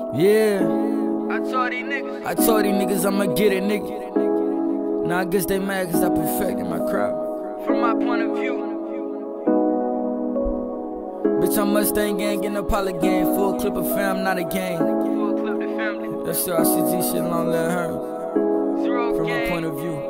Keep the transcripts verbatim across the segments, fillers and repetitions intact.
Yeah, I told these niggas. I told these niggas I'ma get it, nigga. Now I guess they mad cause I perfected my crowd. From my point of view, Bitch, I'm Mustang gang, getting a pilot gang. Full clip of fam, not a gang. full clip the family. That's sure I C G shit long let her. Zero From gang. my point of view.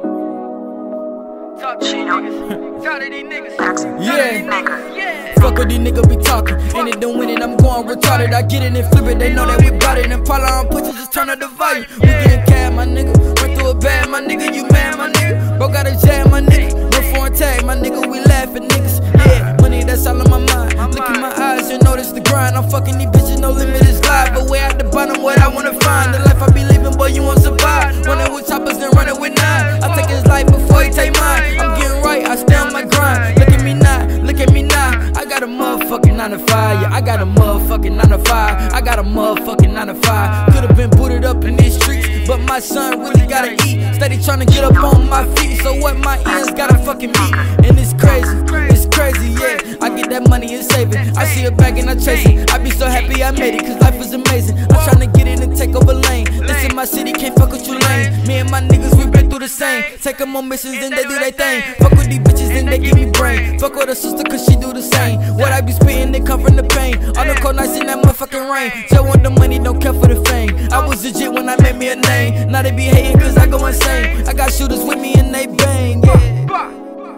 Talk to these niggas. Talk to these niggas. Talk to Yeah. these niggas. Yeah. Fuck what these niggas be talking. Ain't it done winning, I'm going retarded. I get it and flip it, they know that we bout it. And Paula on push it, just turn up the volume. We getting cab, my nigga. Run through a bag, my nigga. You mad, my nigga? Bro got a jab, my nigga. No foreign tag, my nigga. We laughing niggas. Yeah, money that's all on my mind. Look in my eyes, you notice the grind. I'm fucking these bitches, no limit is live. But way at the bottom, what I wanna find. The life I be living, boy, you won't survive. Running with choppers, then running with nine. I take his life before he take mine. I'm getting right, I stay on my grind. Look at me now, look at me now. I got a motherfucking nine to five, yeah, I got a motherfucking nine to five. I got a motherfucking nine to five. Could've been booted up in these streets, but my son really gotta eat. Steady tryna get up on my feet, so what my ends gotta fucking meet. And it's crazy, it's crazy, yeah. I get that money and save it. I see it back and I chase it. I be so happy I made it, cause life is amazing. I'm tryna get in and take over lane. Listen, my city can't fuck with you lame. Me and my niggas, we been through the same. Take them on missions, then they do their thing. Fuck with these bitches, then they give me brain. Fuck with her sister, cause she do the same. What I be spitting, they come from the pain. All the cold nights in that motherfucking rain. Tell want the money, don't care for the fame. I was legit when I made me a name. Now they be hating cause I go insane. I got shooters with me and they bang, yeah.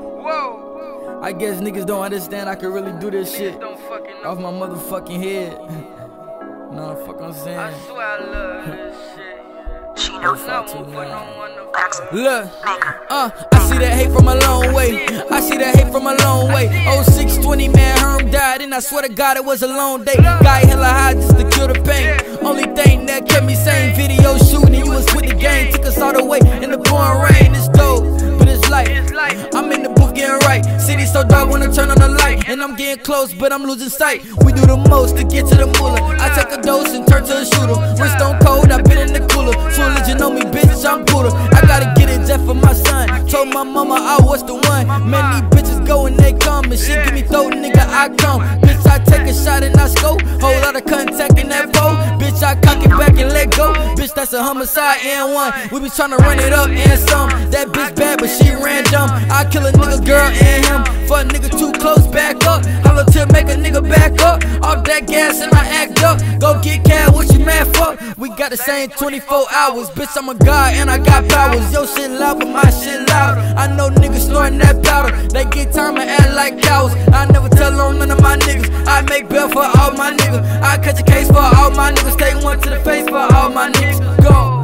Whoa. I guess niggas don't understand I can really do this shit Niggas don't fucking know. off my motherfucking head. Know what I'm saying? I swear I love this shit. She knows I won't put no one to Look, uh, I see that hate from a long way. I see that hate from a long way. Oh six twenty, man, Herm died, and I swear to God it was a long day. Got hella high just to kill the pain. Only thing that kept me sane, video shooting, you was with the gang. Took us all the way in the pouring rain. It's dope, but it's light. I'm in the booth getting right. City so dark, wanna turn on the light. And I'm getting close, but I'm losing sight. We do the most to get to the moolah. I take a dose and turn to a shooter. Wrist on cold, I been in the cooler. True religion on me, bitch, I'm Buddha. I gotta get it just for my son. Told my mama I was the one. Man, these bitches go and they come. And shit give me throw, nigga, I come. Bitch, I take a shot and I scope. Whole lot of contact in that pole. Bitch, I cock it back and let go. Bitch, that's a homicide and one. We be tryna run it up and some. That bitch bad, but she random. I kill a nigga, girl, and him. Fuck nigga too close, back up. Holla till make a nigga back up. Off that gas and I act up. Go get cash, what you mad for? We got the same twenty-four hours. Bitch, I'm a god and I got powers. Yo shit loud, but my shit loud. I know niggas snorting that powder. They get time and act like cows. I never tell on none of my niggas. I make bail for all my niggas. I catch a case for all my niggas. Take one to the face for all my niggas. Go.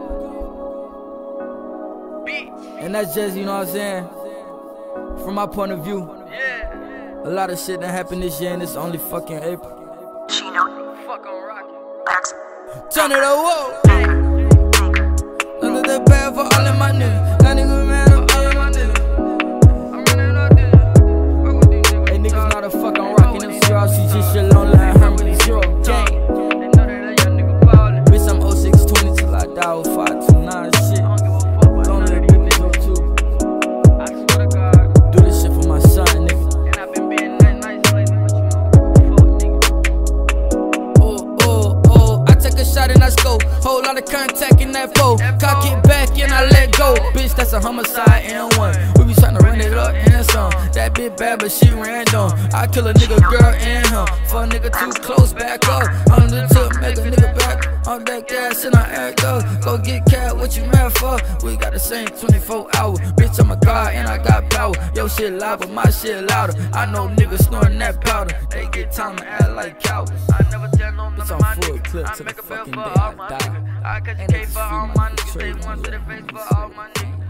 And that's just, you know what I'm saying, from my point of view. Yeah. A lot of shit that happened this year and it's only fucking April. She knows. Fuck on rockin'. Turn it up, whoa. Under the bed for all of my niggas. That nigga man, I'm all of my niggas. I'm running up this. Fuck with these niggas. Hey, niggas not a fucking rockin' them zero. C G shit long like Herman Zero gang. They know that that young nigga ballin'. Bitch, I'm oh six twenty till I die with five two nine shit. I don't give a fuck about Don't none let of these people niggas. know too. I swear to God. Do this shit for my son, nigga. And I've been being that nice lately, but you know, fuck nigga. Oh, oh, oh, I take a shot and I scope. Whole lot of contact in that foe. Cock it back and I let go. Bitch, that's a homicide and one. We be tryna run it up and some. That bitch bad, but she random. I kill a nigga, girl, and him. Fuck nigga too close, back up. On the tip, make a nigga back. On that gas and I act up. Go get cat, what you mad for? We got the same twenty-four hours. Bitch, I'm a god and I got power. Yo shit loud, but my shit louder. I know niggas snorting that powder. They get time to act like cowards. I never tell no none Bitch, of I'm my full niggas. clip I to make the a bill fucking for day all I my die. niggas. I catch a And case it's for free all money my for niggas. Take trading one to the on face your for all my niggas.